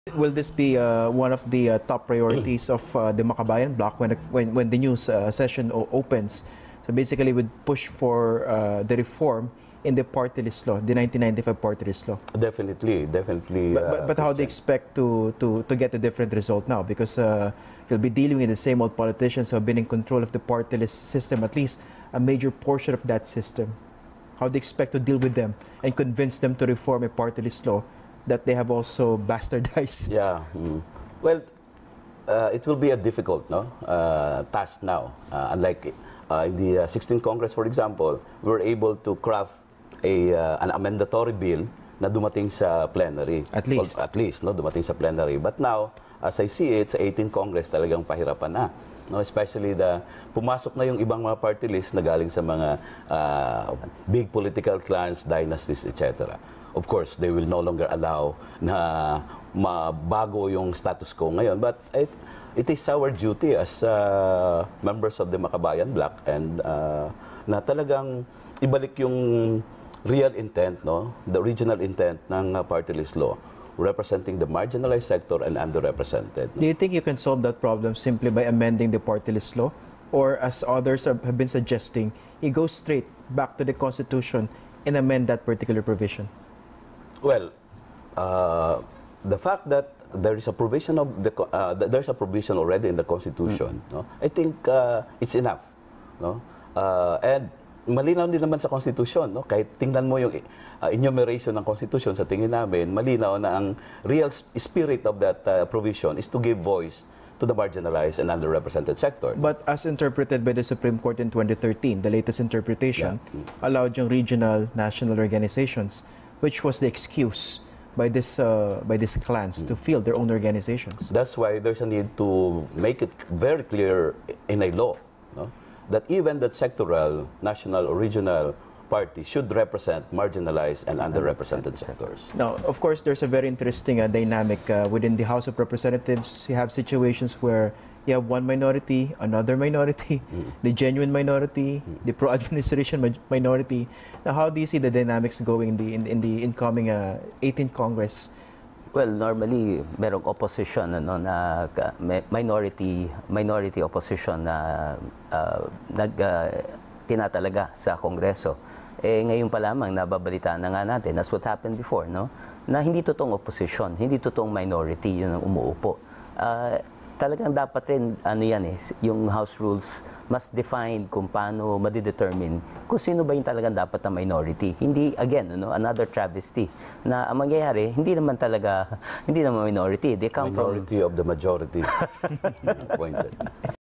Will this be one of the top priorities of the Makabayan bloc when the new session opens? So basically, would push for the reform in the party list law, the 1995 party list law. Definitely. But how do you expect to get a different result now? Because you'll be dealing with the same old politicians who have been in control of the party list system, at least a major portion of that system. How do you expect to deal with them and convince them to reform a party list law that they have also bastardized? Yeah. Well, it will be a difficult task now. Unlike in the 16th Congress, for example, we were able to craft an amendatory bill na dumating sa plenary. At least. Well, at least, no, dumating sa plenary. But now, as I see it, sa 18th Congress talagang pahirapan na. No, especially pumasok na yung ibang mga party list na galing sa mga big political clans, dynasties, etc. Of course, they will no longer allow na mabago yung status quo ngayon. But it is our duty as members of the Makabayan bloc and na talagang ibalik yung real intent, no? The original intent ng party list law, representing the marginalized sector and underrepresented. Do you think you can solve that problem simply by amending the party list law? Or as others have been suggesting, you go straight back to the Constitution and amend that particular provision? Well, the fact that there is a provision of there's a provision already in the Constitution, no? I think it's enough, no? And malinaw din naman sa Constitution, no? Kahit tingnan mo yung enumeration ng Constitution, sa tingin namin, malinaw na ang real spirit of that provision is to give voice to the marginalized and underrepresented sector. But as interpreted by the Supreme Court in 2013, the latest interpretation allowed yung regional, national organizations, which was the excuse by this clans to field their own organizations. That's why there's a need to make it very clear in a law, no? That even that sectoral, national, or regional party should represent marginalized and underrepresented sectors. Now, of course, there's a very interesting dynamic within the House of Representatives. You have situations where you have one minority, another minority, the genuine minority, the pro-administration minority. Now, how do you see the dynamics going in the incoming 18th Congress? Well, normally merong opposition na minority opposition na tinatalaga sa Kongreso. Ngayon pa lamang nababalitaan na nga natin, as what happened before, no? Na hindi totoong opposition, hindi totoong minority yun ang umuupo. Talagang dapat rin, yung House rules must define kung paano madidetermine kung sino ba yung talagang dapat na minority. Hindi, again, another travesty, na ang mangyayari, hindi naman minority. They come minority of the majority. Pointed.